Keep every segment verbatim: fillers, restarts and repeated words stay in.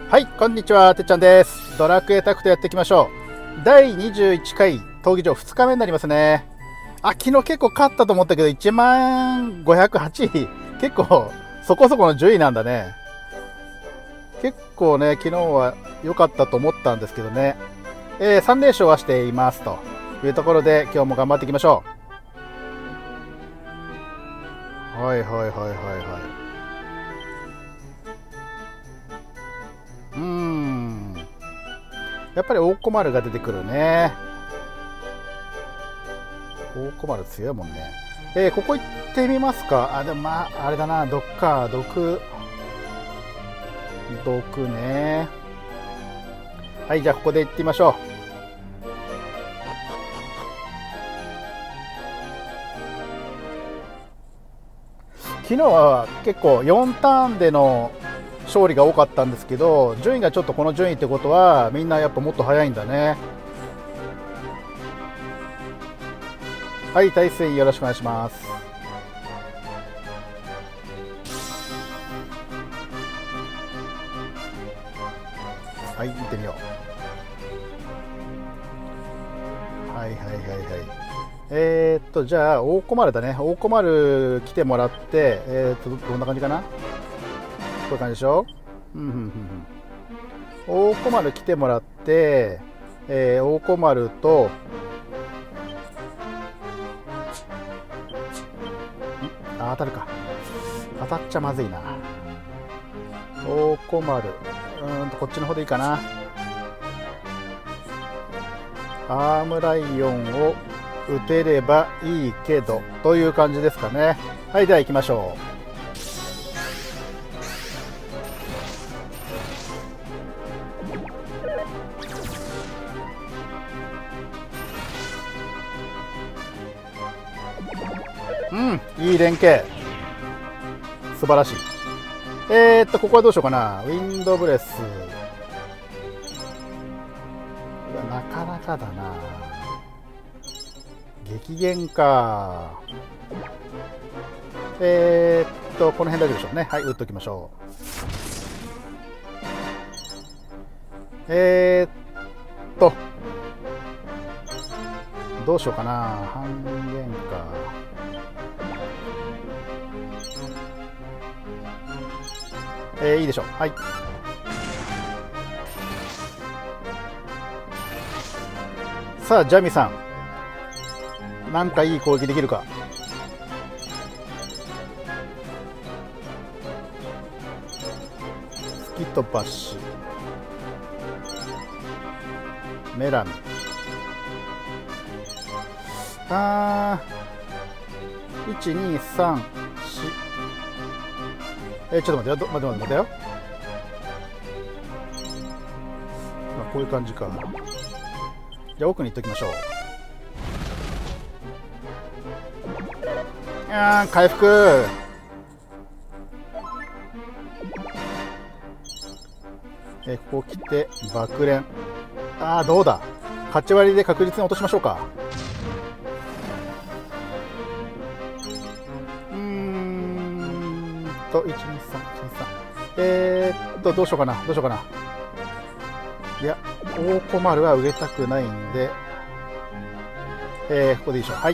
はい、こんにちは、てっちゃんです。ドラクエタクトやっていきましょう。だいにじゅういっかい闘技場ふつかめになりますね。あ、昨日結構勝ったと思ったけど、いちまんごひゃくはちい。結構、そこそこの順位なんだね。結構ね、昨日は良かったと思ったんですけどね。えー、さん連勝はしていますというところで、今日も頑張っていきましょう。はいはいはいはいはい。うーん。やっぱり大小丸が出てくるね。大小丸強いもんね。えー、ここ行ってみますか。あ、でもまあ、あれだな、毒か、毒。毒ね。はい、じゃあここで行ってみましょう。昨日は結構よんターンでの勝利が多かったんですけど、順位がちょっとこの順位ってことはみんなやっぱもっと早いんだね。はい、対戦よろしくお願いします。はい、見てみよう。はいはいはいはい。えー、っとじゃあ大小丸だね。大小丸来てもらって、えー、っとどんな感じかな。こういう感じでしょ。うんうんうんうん。大小丸来てもらって、えー、大小丸とあ、当たるか。当たっちゃまずいな。大小丸、うーんとこっちの方でいいかな。アームライオンを打てればいいけどという感じですかね。はい、では行きましょう。うん、いい連携、素晴らしい。えー、っとここはどうしようかな。ウィンドブレス、なかなかだな。激減か。えー、っとこの辺大丈夫でしょうね。はい、打っておきましょう。えー、っとどうしようかな。半減か。えー、いいでしょう。はい。さあジャミさん、なんかいい攻撃できるか。スキットパッシュ、メラミ、あー、いちにさんし、えー、ちょっと待ってよ、待って待って待ってよ。まあ、こういう感じか。じゃあ奥に行っときましょう。あー、回復。えー、ここ来て爆連。あー、どうだ、勝ち割りで確実に落としましょうか。うーんといちにさんいちにさん、えー、っとどうしようかな、どうしようかな。いや、大小丸は植えたくないんで、えー、ここでいいでしょう。はい。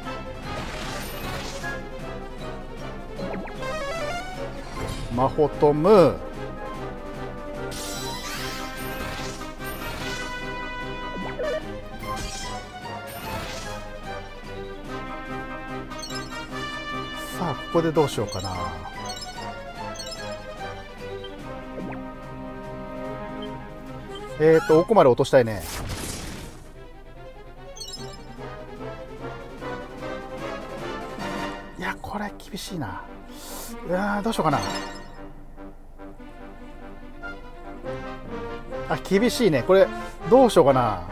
マホトム、さあここでどうしようかな。えーと大小丸落としたいね。いやこれ厳しいな。いやどうしようかな。あ、厳しいねこれ。どうしようかな。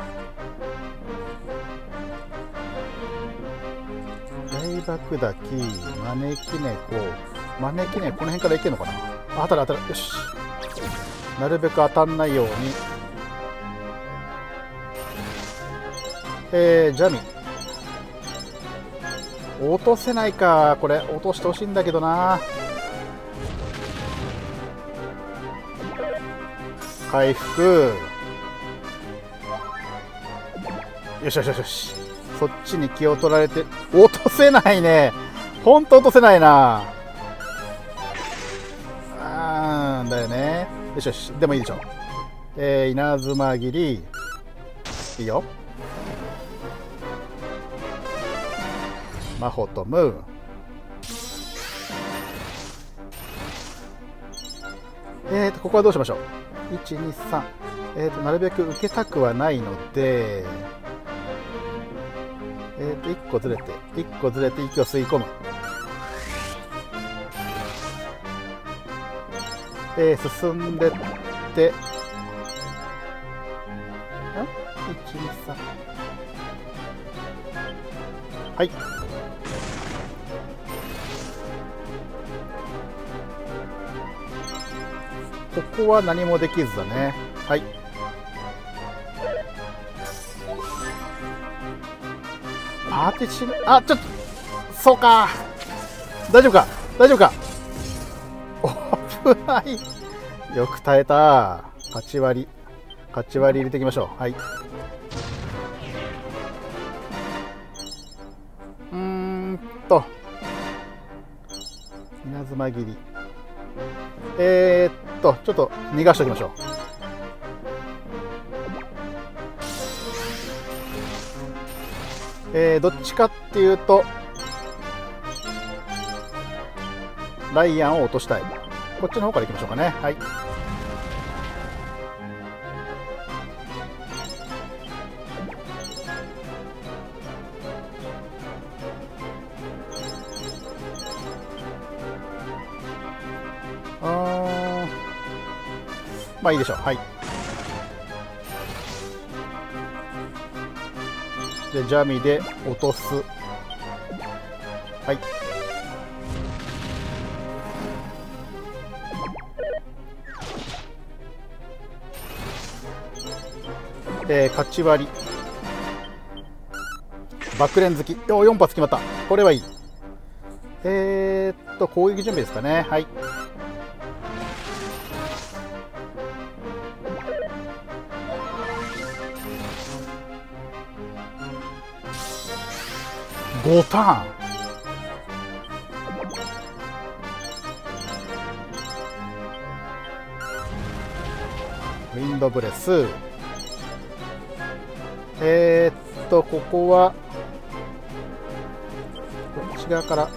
大爆滝、招き猫、招き猫、この辺からいけるのかな。あ、当たる当たる。よし、なるべく当たんないように。えー、ジャミ落とせないか。これ落としてほしいんだけどな。 回復。よしよしよしよし。そっちに気を取られて、落とせないね。ほんと落とせないな。あーだよね。よしよし。でもいいでしょ。えー、稲妻切り。いいよ。マホトム。えーと、ここはどうしましょう。いち、に、さん。えーと、なるべく受けたくはないので、えーと、いっこずれて、いっこずれて息を吸い込む。えー、進んでって、ん ?いち、に、さん。はい。ここは何もできずだね。はい。パーティシン、あ、ちょっと、そうか。大丈夫か大丈夫か危ない。よく耐えた。勝ち割り。勝ち割り入れていきましょう。はい。うーんと。稲妻切り。えー、っと、ちょっと逃がしておきましょう。えー、どっちかっていうと、ライアンを落としたい。こっちの方から行きましょうかね。はい。あー、まあいいでしょう。はい。で、ジャミで落とす。はい。えー、勝ち割り。爆連好き。お、よん発決まった。これはいい。えー、っと、攻撃準備ですかね。はい。ごターン。ウィンドブレス。えー、っとここはこっち側から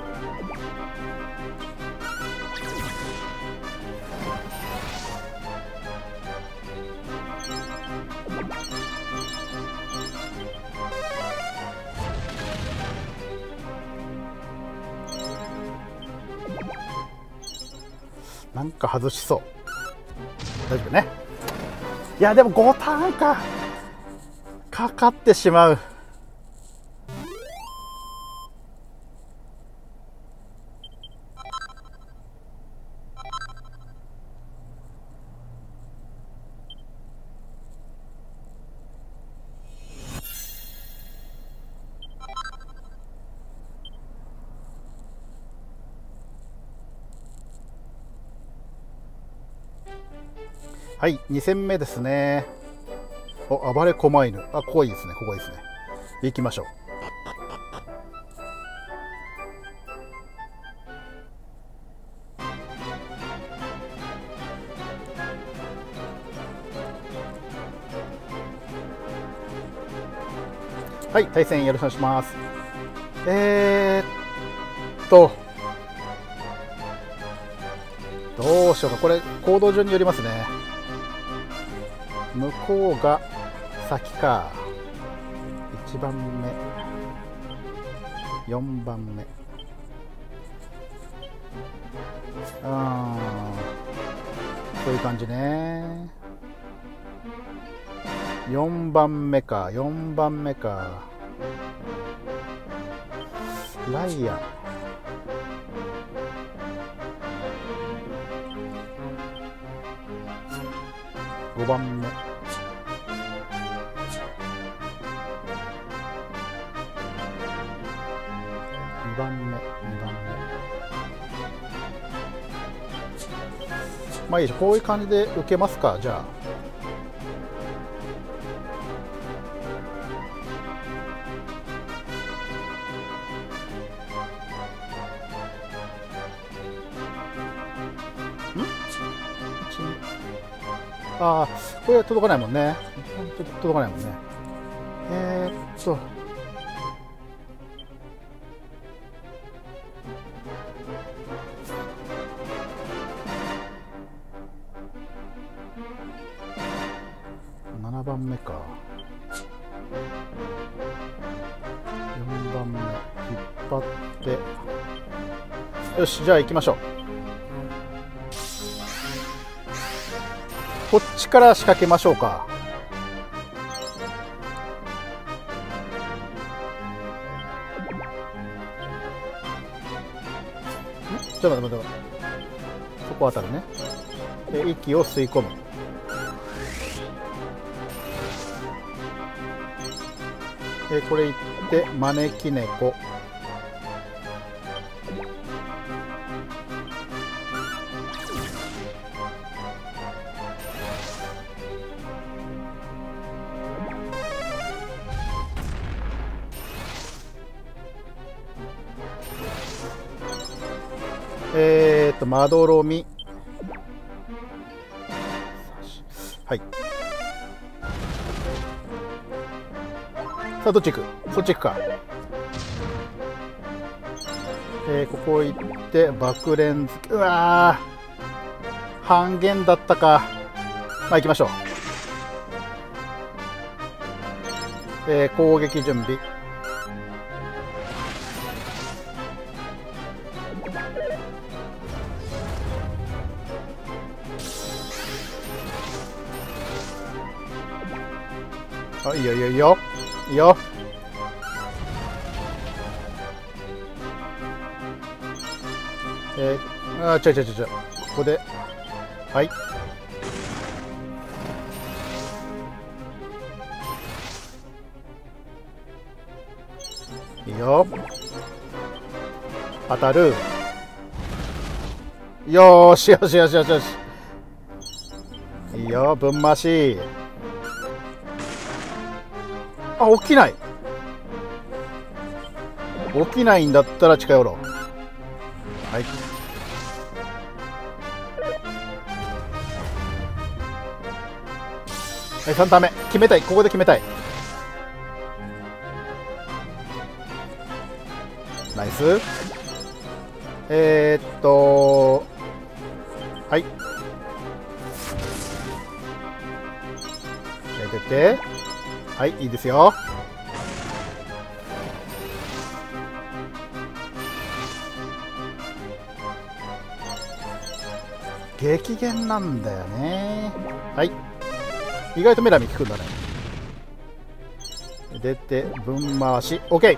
なんか外しそう。大丈夫ね。いやでもごターンかかかってしまう。はい、に戦目ですね。お、暴れ狛犬。あ、ここいいですね。ここいいですね。行きましょう。はい、対戦よろしくお願いします。えーっと、どうしようか。これ、行動順によりますね。向こうが先か。いちばんめ、よんばんめ。あー、そういう感じね。よんばんめか、よんばんめか。ライアン。ごばんめ。にばんめ、にばんめ。 まあいいでしょ、こういう感じで受けますか。じゃあああ、これは届かないもんね。届かないもんね。えー、っと。ななばんめか。よんばんめ、引っ張って。よし、じゃあ行きましょう。こっちから仕掛けましょうか。んちょっと待って待って、そこ当たるね。で息を吸い込む。でこれいって招き猫。えーっとまどろみ、はい。さあどっち行く？そっち行くか。えー、ここ行って爆連付け。うわー、半減だったか。まあ行きましょう。えー、攻撃準備。あ、いいよいいよいいよいいよ。えー、あ、ちょいちょいちょいちょい、ここで、はい。いいよ。当たる。よーしよしよしよしよし。いいよ、ぶん回し。あ、起きない。起きないんだったら近寄ろう。はい。はい、さんターン目決めたい。ここで決めたい。ナイス。えー、っとはい出てて、はい、いいですよ。激減なんだよね。はい、意外とメラミ効くんだね。出て分回し OK。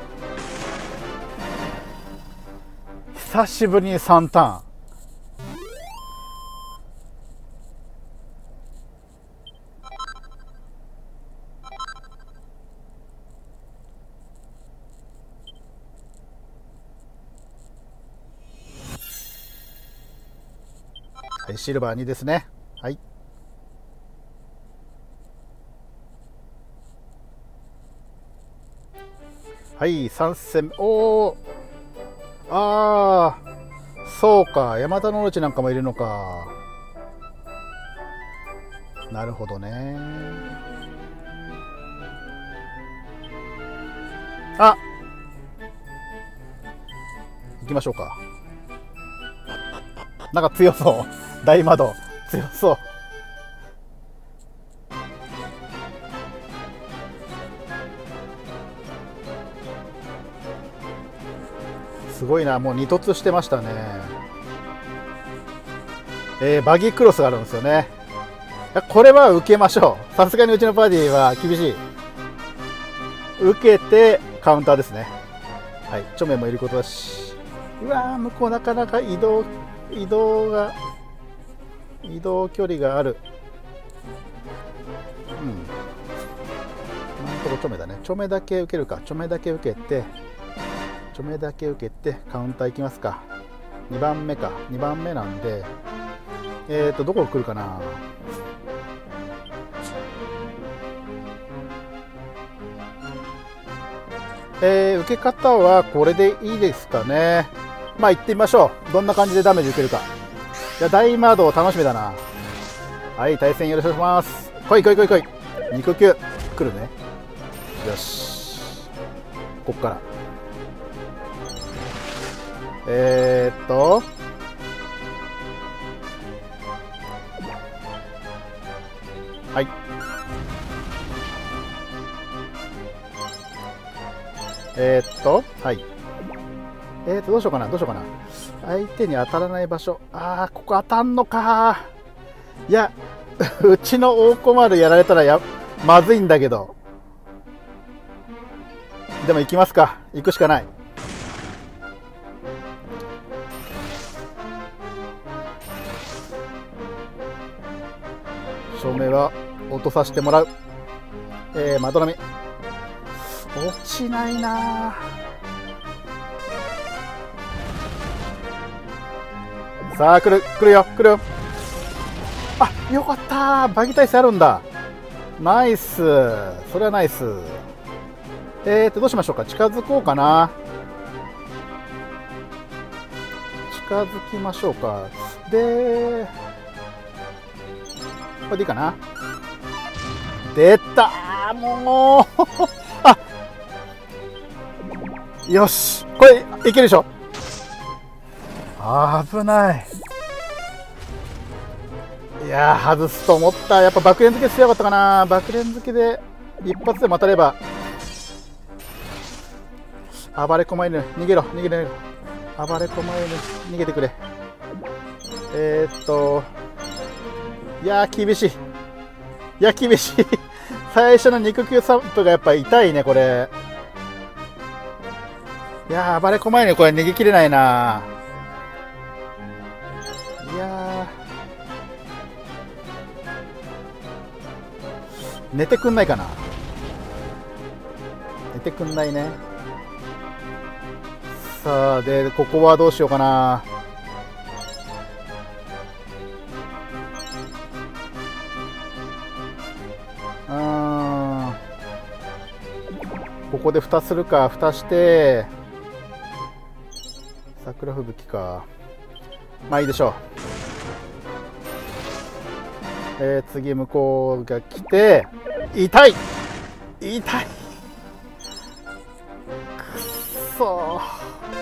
久しぶりにさんターン。はい、シルバーにですね。はい。はい、さん戦。おお。ああ、そうか。山田のオロチなんかもいるのか。なるほどね。あ、行きましょうか。なんか強そう。大窓強そう。すごいな、もう二突してましたね。えー、バギークロスがあるんですよね。これは受けましょう。さすがにうちのパーティーは厳しい。受けてカウンターですね。はい、チョメもいることだし。うわー、向こうなかなか移動移動が移動距離がある。うん、今のところチョメだね。チョメだけ受けるか。チョメだけ受けてチョメだけ受けてカウンターいきますか。にばんめか。にばんめなんでえっとどこ来るかな。えー、受け方はこれでいいですかね。まあ行ってみましょう。どんな感じでダメージ受けるか。いや、大魔道楽しみだな。はい、対戦よろしくお願いします。来い来い来い来い。肉球来るね。よし、こっからえー、っとはい、えー、っとはいえー、っとどうしようかなどうしようかな相手に当たらない場所。ああ、ここ当たんのか。いやうちの大小丸やられたらやまずいんだけど、でも行きますか。行くしかない。照明は落とさせてもらう。えー、まどろみ落ちないな。さあ来る来るよ来るよ。あ、よかった。バギ耐性あるんだ。ナイス、それはナイス。えーとどうしましょうか。近づこうかな。近づきましょうか。でこれでいいかな。出たもうあ、よし、これいけるでしょ。危ない。いやー、外すと思った。やっぱ爆連付け強かったかな。爆連付けで一発でも当たれば。暴れ駒犬逃げろ逃げろ逃げろ。暴れ駒犬逃げてくれ。えー、っといやー厳しい。いや厳しい最初の肉球サンプがやっぱ痛いねこれ。いやー暴れ駒犬これ逃げきれないな。いやー寝てくんないかな。寝てくんないね。さあでここはどうしようかな。うーん、ここで蓋するか。蓋して桜吹雪か。まあいいでしょう。えー、次向こうが来て痛い痛い。くっそー。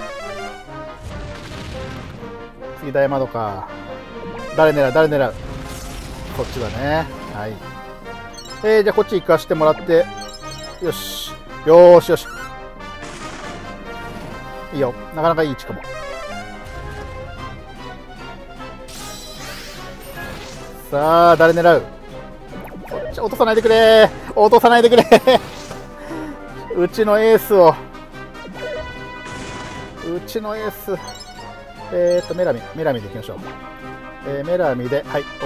次大窓か。誰狙う誰狙う。こっちだね。はい。えー、じゃあこっち行かしてもらって。よしよーしよし、いいよ。なかなかいい位置かも。さあ誰狙う。こっち落とさないでくれ落とさないでくれうちのエースをうちのエース。えー、っとメラミメラミでいきましょう。えー、メラミではい OK。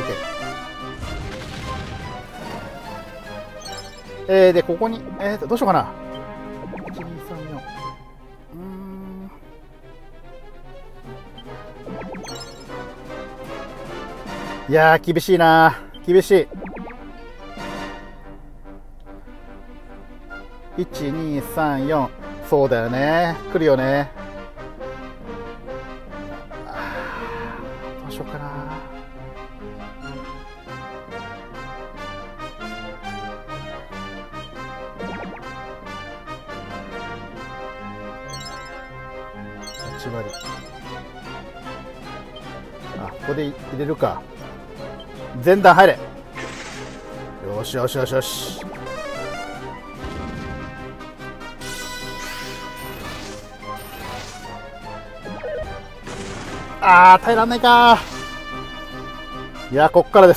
えー、でここにえー、っとどうしようかな。いちにさんよん、うーんいやー厳しいな。厳しい。いちにさんよん、そうだよね。来るよね。どうしようかな。はち割。あ、ここで入れるか。前段入れ。よしよしよしよし。あー耐えらんないか。いやこっからです。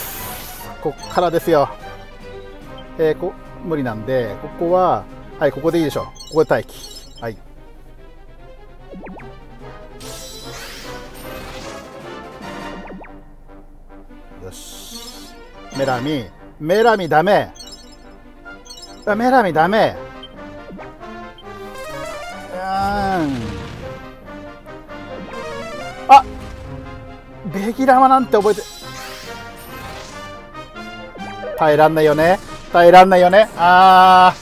こっからですよ。えー、こ無理なんでここははいここでいいでしょう。ここで待機。はい。よし。メラミメラミダメ。あメラミダメ。うーんあベギラマなんて覚えて耐えらんないよね。耐えらんないよね。あ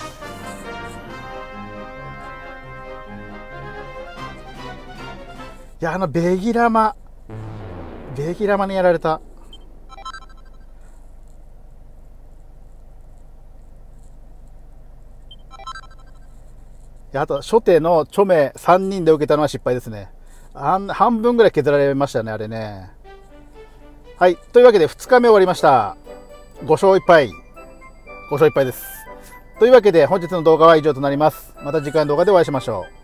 ー。いや、あの、ベギラマ。ベギラマにやられた。いや、あと、初手の著名さんにんで受けたのは失敗ですね。あん半分ぐらい削られましたね、あれね。はい。というわけで、ふつかめ終わりました。ご勝いっぱい。ご勝いっぱいです。というわけで、本日の動画は以上となります。また次回の動画でお会いしましょう。